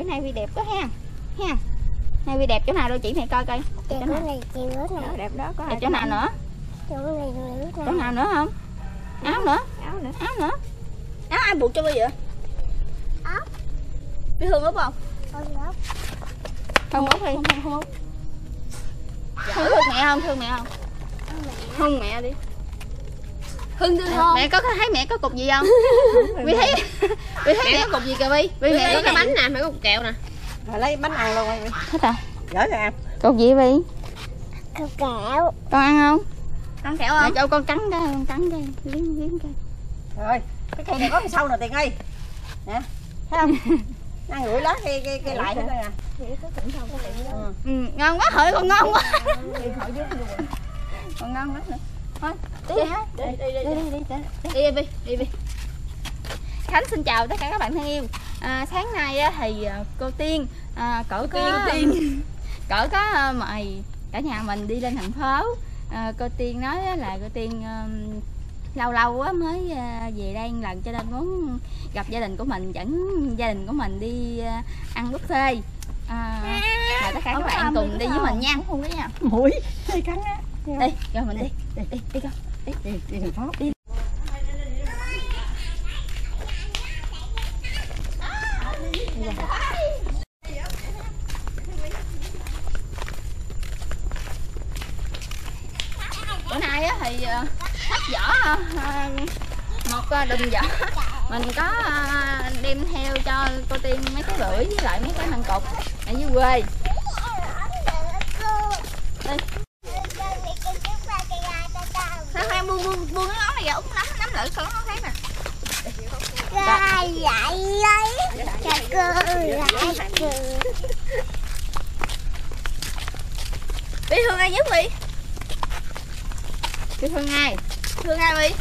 Bữa nay Vi đẹp quá ha. Ha. Nay Vi đẹp chỗ nào đâu chị mày coi coi. Chỗ này Đẹp đó có. Đẹp chỗ nào nữa? Chỗ nào nữa không? Áo nữa. Áo nữa. Áo ai buộc cho Vi vậy? Áo. Vi Hương úp không? Không úp đi. Không úp. Thương mẹ không? Thương mẹ không? Thương mẹ đi. Hưng thương không? Mẹ có thấy mẹ có cục gì không? Vi thấy mẹ có cục gì kìa Vi. Vi mẹ có cái bánh nè, mẹ có cục kẹo nè. Rồi lấy bánh ăn luôn đi. Hết rồi. Gửi cho ăn. Cục gì Vi? Cục kẹo. Con ăn không? Ăn kẹo không? Mẹ cho con cắn cái, liếm cái. Rồi, cái cây này có sâu nè Tiền ơi. Nè, thấy không? Ăn rưỡi lá cây lại nữa nè. Ngon quá hỡi, con ngon quá. Còn ngon lắm nữa. Thôi, đi Vi. Khánh xin chào tất cả các bạn thân yêu. Sáng nay thì cô Tiên cỡ có mời cả nhà mình đi lên thành phố. Cô Tiên nói là cô Tiên lâu lâu mới về đây một lần, cho nên muốn gặp gia đình của mình, dẫn gia đình của mình đi ăn buffet. Mời tất cả các bạn cùng đi với mình nha. Không đấy nha. Mũi cắn á. Đi, rồi mình đi con. Đi thành phố. Đi. Bữa nay thì sách vỏ một đùm vỏ mình có đem theo cho cô Tiên mấy cái bưởi với lại mấy cái măng cục ở dưới quê. Đây. Sao khoan buông cái ngón này ra, út nắm lại con ngón khác nè. Vi Thương ai nhất Vi? Vi Thương ai? Thương ai Vi?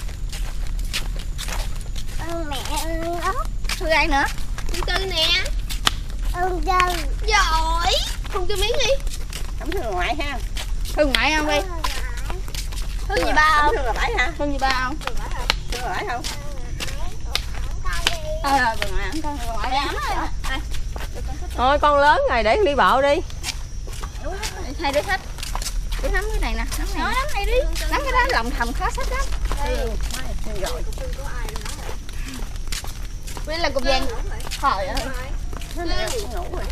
Mẹ ốc. Thương ai nữa? Thương Tư nè. Giỏi. Không cho miếng đi. Không thương ngoại ha. Thương ngoại không Vi? Thương gì ba không? Thương là bãi ha. Thương gì ba không? Thương là bãi không? Thương ngoại không? Thương ngoại lắm rồi. Thôi con lớn rồi để con đi bộ đi. Hai đứa sách. Đứa nắm cái này nè, nắm này đi. Nắm cái đó lòng thầm khó sách lắm. Rồi. Đây là cục vàng. Trời ơi. Ngủ rồi.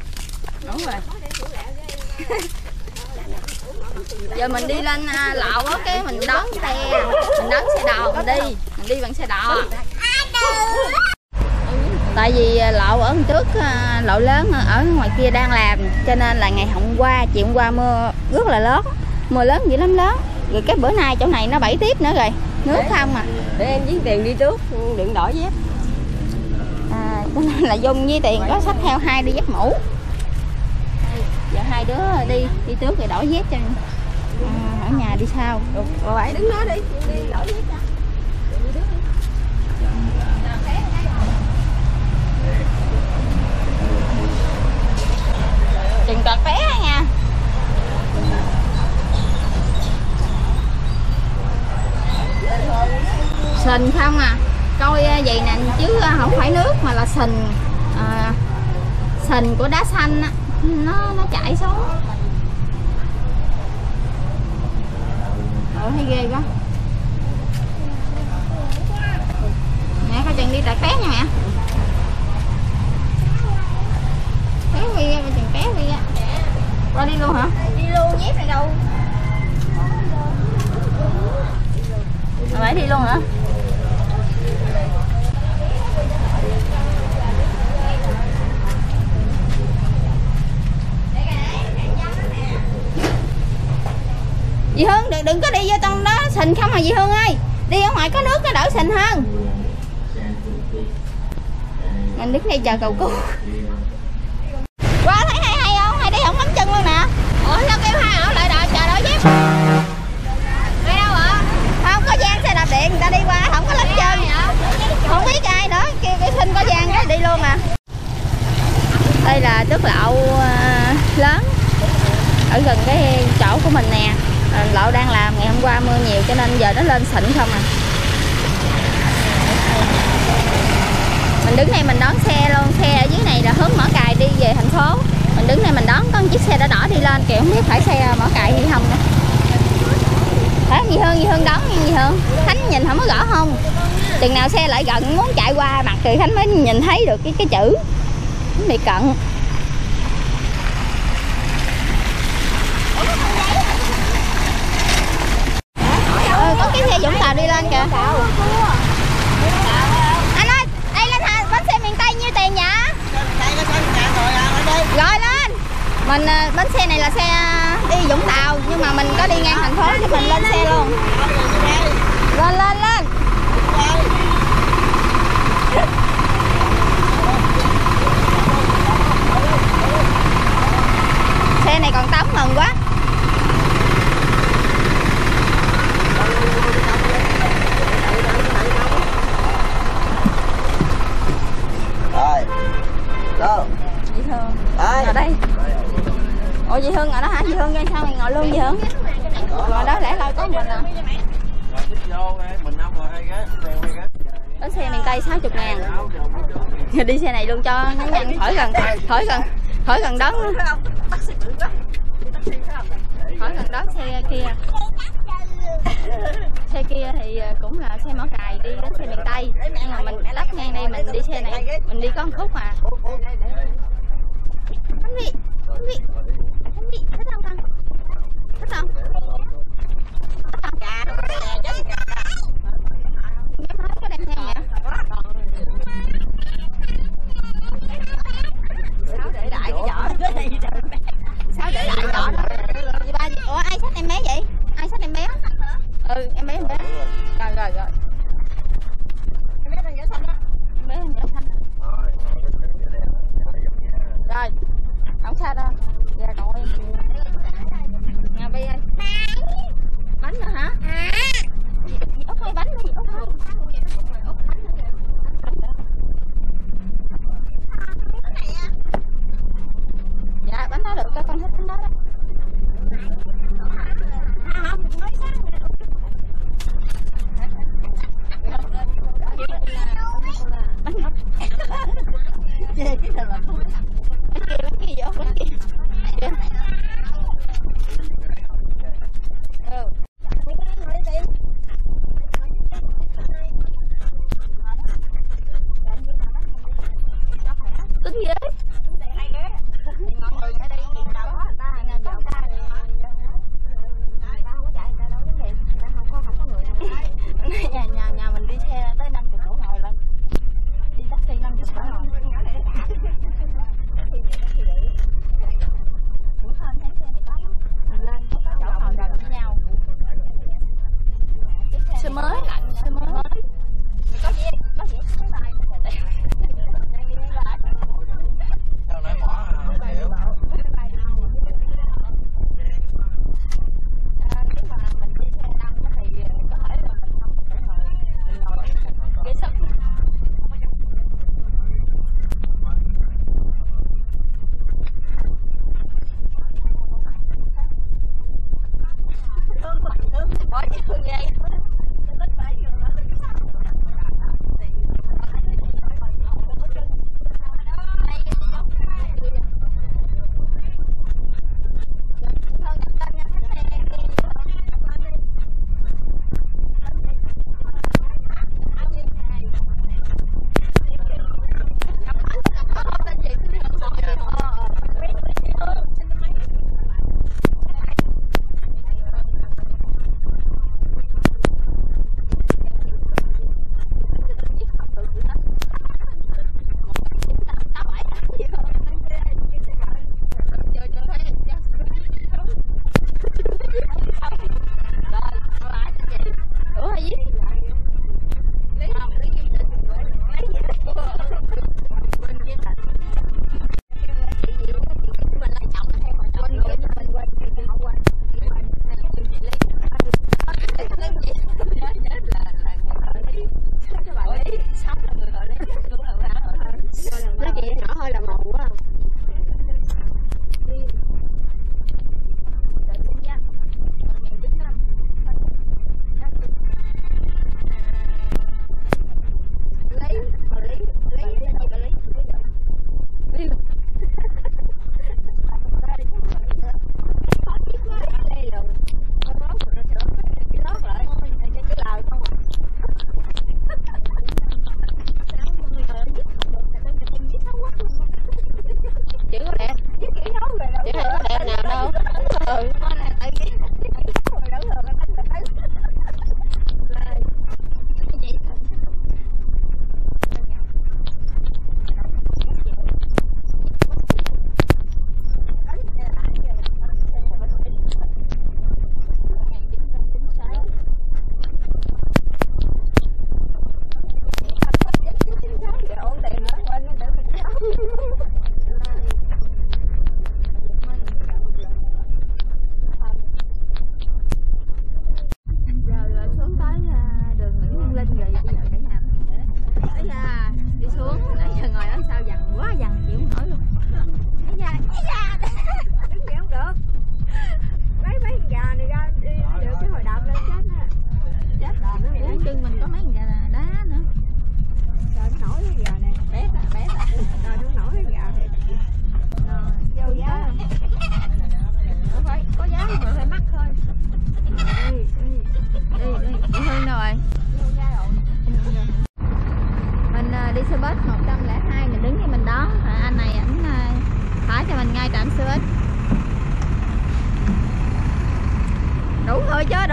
Giờ mình đi lên Lậu á, cái mình đón xe đò mình đi bằng xe đò. Tại vì Lậu ở trước Lậu lớn ở ngoài kia đang làm, cho nên là ngày chiều hôm qua mưa rất là lớn, mưa lớn dữ lắm lớn. Rồi cái bữa nay chỗ này nó bẫy tiếp nữa rồi, nước không à. Để em với Tiền đi trước, đừng đổi dép. Cho nên là Dung với Tiền có xách theo 2 đi dép mũ. Giờ hai đứa đi trước rồi đổi dép cho ở nhà đi sau. Rồi bạn đứng đó đi đổi dép cho. Chừng cọt vé nha. Sình không à, coi vậy nè chứ không phải nước mà là sình của đá xanh á, nó chảy xuống. Thấy ghê quá. Mẹ coi chừng đi tại té nha mẹ. Té đi ra, chừng té đi ra. Qua đi luôn hả? Đi luôn, dép này đâu. Phải đi luôn hả? Dì Hương đừng có đi vô trong đó sình không mà dì Hương ơi. Đi ở ngoài có nước nó đỡ sình hơn. Mình đứng đây chờ cầu cứu. Qua thấy hay không? Hay đi không nắm chân luôn nè. Ủa sao kêu hai ở lại đợi chờ đợi dép. Đi đâu ạ? Không có gian xe đạp điện người ta đi qua không có lắm chân. Không biết ai nữa, kêu cái xin có gian cái đi luôn à. Đây là Đức Lậu lớn ở gần cái chỗ của mình nè. Lậu đang làm, ngày hôm qua mưa nhiều cho nên giờ nó lên xịn không à. Mình đứng đây mình đón xe luôn. Xe ở dưới này là hướng Mỏ Cày đi về thành phố. Mình đứng đây mình đón có một chiếc xe đỏ đỏ đi lên kìa, không biết phải xe Mỏ Cày hay không nữa. Đó, Dì Hương đón nha Dì Hương. Khánh nhìn không có rõ không? Chừng nào xe lại gần muốn chạy qua mặt thì Khánh mới nhìn thấy được cái chữ. Nó bị cận. Có cái xe Vũng Tàu đi lên kìa. Anh ơi, đây lên bến xe miền Tây nhiêu tiền vậy? Gọi lên. Mình bến xe này là xe đi Vũng Tàu nhưng mà mình có đi ngang thành phố thì mình lên xe luôn. Lên. Xe này còn tống mừng quá. Dì Hương ngồi đây. Ủa dì Hương ngồi đó hả? Dì Hương sao mày ngồi luôn dì Hương? Ngồi đó lẽ loi có mình à. Bến xe miền Tây 60.000. Đi xe này luôn cho nhắn nhăn khỏi gần đó. Khỏi gần đó xe kia. Xe kia thì cũng là xe Mỏ Cày đi đến xe miền Tây. Nhưng mà mình lắp ngang đây mình đi xe này. Mình đi có một khúc mà. Khánh Vy, thích không con? Thích không? Có đem theo vậy? Sao để đại cái giỏ? Sao để đại giỏ đó? Dì ba, ủa ai xách em bé vậy? Ai xách em bé? Ừ, em bé. Rồi. Em bé đang vẽ xanh đó. Rồi, không sao đâu. Dạ cậu em. Nha Bi ơi.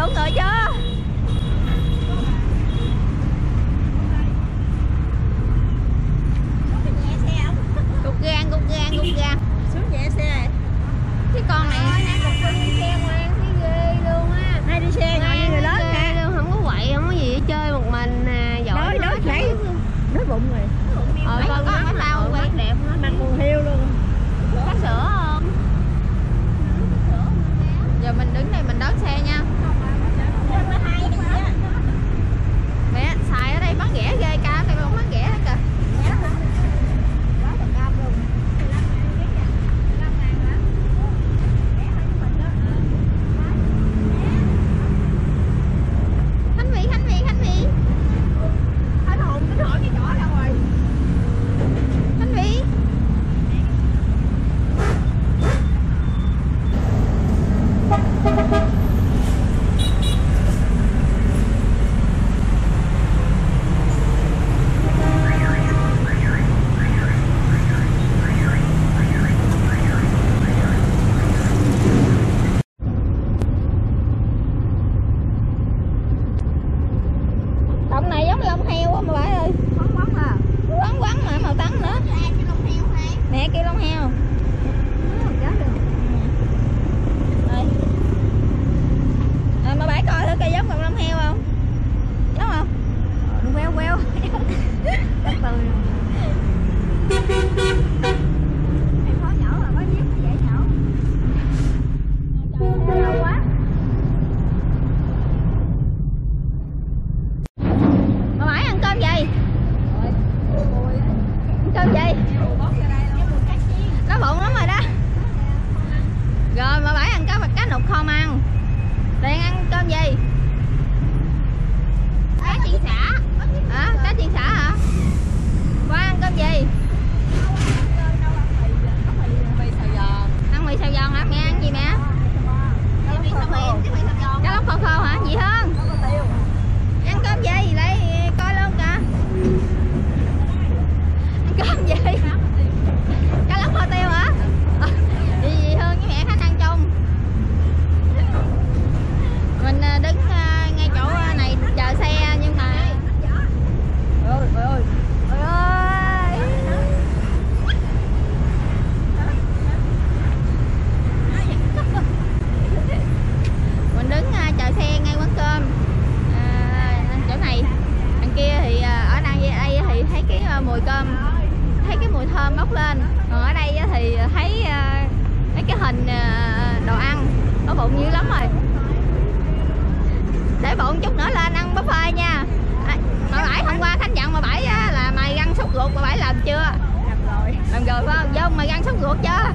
đủ người chưa? Cục gan. Xuống nhẹ xe. Cái con này đi xe ngoan thấy ghê luôn á. Hay đi xe ngồi như người lớn nè. Không có quậy, không có gì hết, chơi một mình nè, giỏi Đói nãy. Đói bụng rồi. con cái tao quay đẹp Mặt còn heo luôn. có sữa không? Giờ mình đứng đây mình đón xe nha. Mẹ xài ở đây bán rẻ ghê, ca đây cũng bán rẻ hết kìa. Khánh Vy Hết hồn cái hỏi cái nhỏ đâu rồi. Khánh Vy Động này giống lông heo không bà ơi? Quắn mà màu trắng nữa. Nè kia lông heo. Đây. Mà bãi coi thử cây giống con lông heo không? Giống không? Queo. Đất từ. Em khó nhổ rồi, có dép dễ nhổ. Trời ơi, lâu quá. Mà bãi ăn cơm gì? Ăn cơm gì? Nó bụng lắm rồi đó. Rồi mà bãi ăn cá nục kho ăn. Tiền ăn cơm gì? Cá chiên xả. Hả? Cá chiên xả hả? Qua ăn cơm gì? Ăn mì xào giòn hả? Mẹ ăn gì mẹ? Cá lóc khô hả? Gì hơn? Ăn cơm gì? Lấy coi luôn kìa. Ăn cơm gì? Cá lóc kho tiêu hả? Dì Hương với mẹ Khánh ăn chung. Mình đứng ngay chỗ này chờ xe nhưng mà ôi ơi. Mình đứng chờ xe ngay quán cơm chỗ này. Đằng kia thì ở đây thì thấy cái mùi cơm, thấy cái mùi thơm bốc lên. Còn ở đây thì thấy mấy cái hình đồ ăn, có bụng dữ lắm rồi. Để bụng chút nữa lên ăn buffet nha. Mà Bảy hôm qua Khánh dặn mà Bảy là mày găn sốt ruột, mà Bảy làm chưa? Làm rồi phải không? Vô mày găn sốt ruột chưa?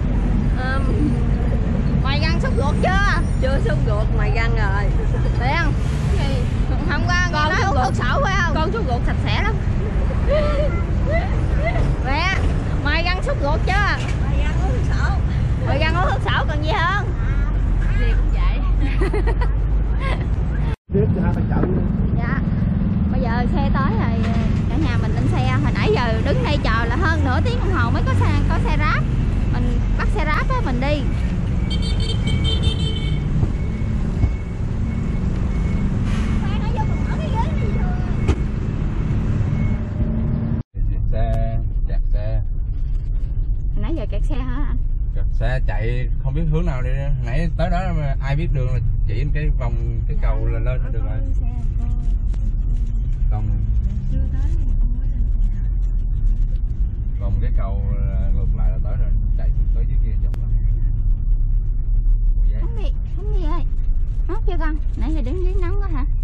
Mày găn sốt ruột chưa? Chưa sốt ruột mày găn rồi. Tiền. Hôm qua con nói uống thuốc sổ phải không? Con sốt ruột sạch sẽ lắm. Mẹ, mày găn sốt ruột chưa? Mày găn uống thuốc sổ. Mày găn uống thuốc sổ còn gì hơn? Gì cũng vậy. Dạ. Bây giờ xe tới rồi, cả nhà mình lên xe. Hồi nãy giờ đứng đây chờ là hơn nửa tiếng đồng hồ mới có xe Grab. Mình bắt xe Grab á mình đi. Nãy giờ kẹt xe hả anh? Kẹt xe chạy không biết hướng nào đi. Nãy tới đó mà ai biết đường là chỉ cái vòng cái cầu là lên là được rồi. Vòng cái cầu ngược lại là tới rồi, chạy tới dưới kia chụp lắm. Không đi ơi. Nóng chưa con? Nãy giờ đứng dưới nắng quá hả?